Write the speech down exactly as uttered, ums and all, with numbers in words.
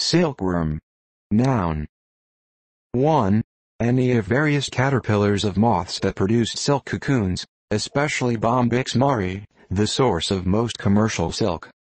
Silkworm. Noun. one. Any of various caterpillars of moths that produce silk cocoons, especially Bombyx mari, the source of most commercial silk.